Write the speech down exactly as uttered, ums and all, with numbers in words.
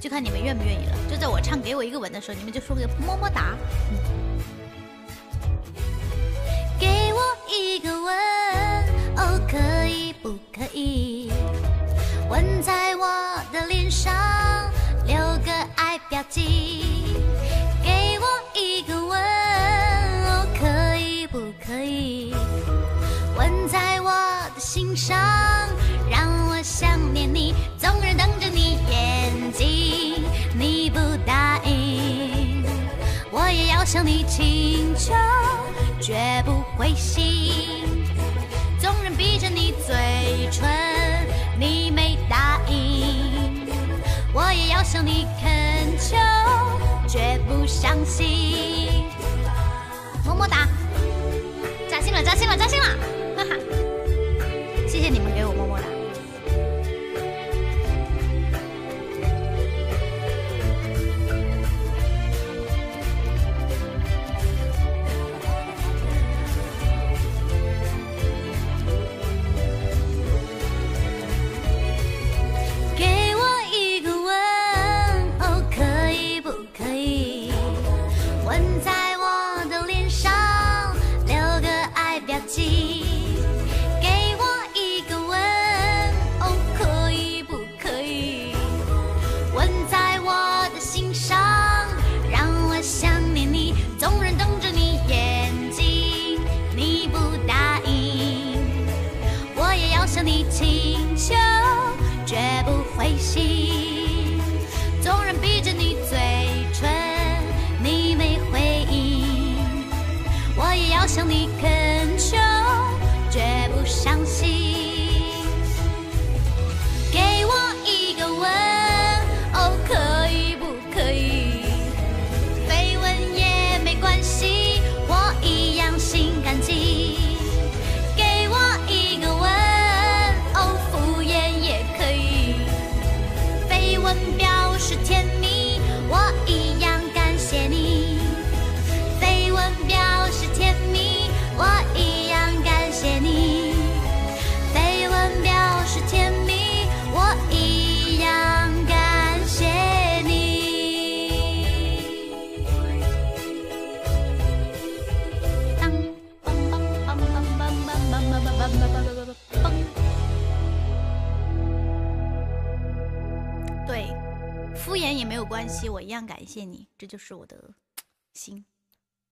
就看你们愿不愿意了。就在我唱给我一个吻的时候，你们就说个么么哒。嗯、给我一个吻，哦，可以不可以？吻在我的脸上，留个爱标记。给我一个吻，哦，可以不可以？吻在我的心上，让我想念你，总是瞪着你眼睛，你不答应，我也要向你请求，绝不灰心。纵然逼着你嘴唇，你没答应，我也要向你恳求，绝不伤心。么么哒，扎心了，扎心了，扎心了，哈哈！谢谢你们给我么么哒。给我一个吻，哦，可以不可以？吻在我的脸上，留个爱标记。给我一个吻，哦，可以不可以？吻在我的心上，让我想念你，纵然瞪着你眼睛，你不答应，我也要向你请求，绝不灰心。纵然逼着你嘴唇，你没回应，我也要向你恳求，绝不伤心。给我一个吻，哦，可以不可以？飞吻也没关系，我一样心感激。给我一个吻，哦，敷衍也可以。飞吻表示甜蜜，我一样感谢你。飞吻表示甜蜜，我一样感谢你。飞吻表示甜蜜，我一样感谢你。当梆梆梆梆梆梆梆梆梆梆梆梆。对，敷衍也没有关系，我一样感谢你，这就是我的心。